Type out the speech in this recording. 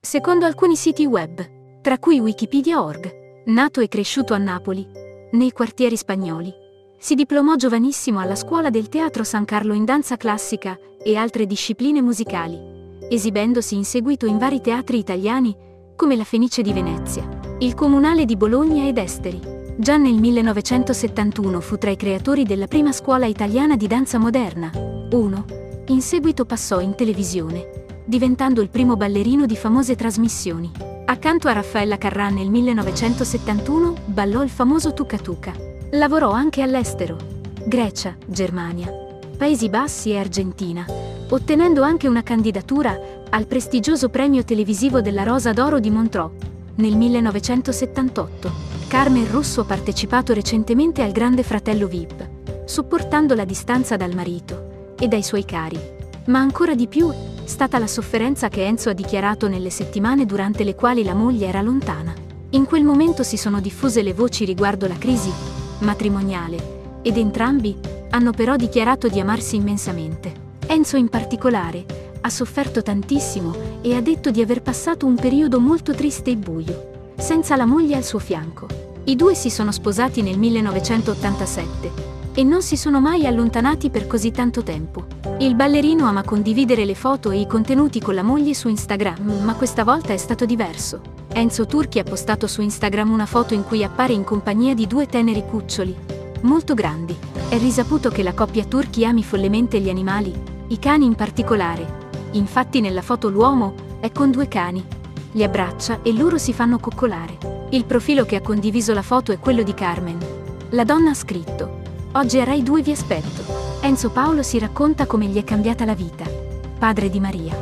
Secondo alcuni siti web, tra cui Wikipedia.org, nato e cresciuto a Napoli, nei quartieri spagnoli, si diplomò giovanissimo alla Scuola del Teatro San Carlo in danza classica e altre discipline musicali, esibendosi in seguito in vari teatri italiani come la Fenice di Venezia, il Comunale di Bologna ed esteri. Già nel 1971 fu tra i creatori della prima scuola italiana di danza moderna, UNO. In seguito passò in televisione, diventando il primo ballerino di famose trasmissioni. Accanto a Raffaella Carrà nel 1971 ballò il famoso Tuca Tuca. Lavorò anche all'estero, Grecia, Germania, Paesi Bassi e Argentina, ottenendo anche una candidatura al prestigioso premio televisivo della Rosa d'Oro di Montreux nel 1978. Carmen Russo ha partecipato recentemente al Grande Fratello VIP, sopportando la distanza dal marito e dai suoi cari. Ma ancora di più è stata la sofferenza che Enzo ha dichiarato nelle settimane durante le quali la moglie era lontana. In quel momento si sono diffuse le voci riguardo la crisi matrimoniale, ed entrambi hanno però dichiarato di amarsi immensamente. Enzo in particolare ha sofferto tantissimo e ha detto di aver passato un periodo molto triste e buio, senza la moglie al suo fianco. I due si sono sposati nel 1987 e non si sono mai allontanati per così tanto tempo. Il ballerino ama condividere le foto e i contenuti con la moglie su Instagram, ma questa volta è stato diverso. Enzo Turchi ha postato su Instagram una foto in cui appare in compagnia di due teneri cuccioli, molto grandi. È risaputo che la coppia Turchi ami follemente gli animali, i cani in particolare. Infatti nella foto l'uomo è con due cani, li abbraccia e loro si fanno coccolare. Il profilo che ha condiviso la foto è quello di Carmen. La donna ha scritto: "Oggi a Rai 2 vi aspetto". Enzo Paolo si racconta come gli è cambiata la vita. Padre di Maria.